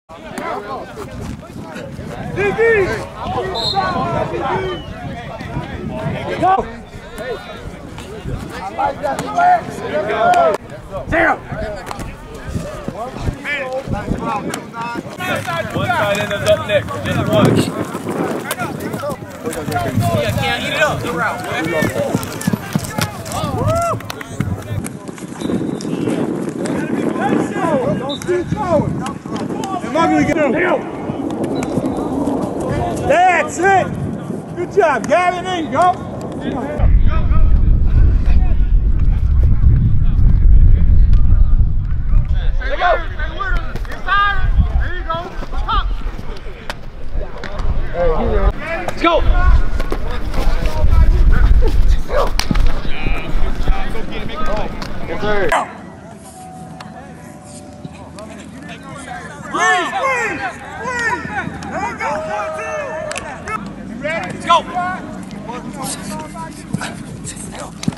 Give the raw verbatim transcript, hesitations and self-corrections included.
Go! Zero! One tight end is up next, just one. Yeah, can't eat it up. You're out. Don't keep going. You're not going to get him. That's it. Good job, Gavin. There you go. There you go. There you go. Let's go. Yes, sir. Please, please, please. There you go. You ready? Let's go.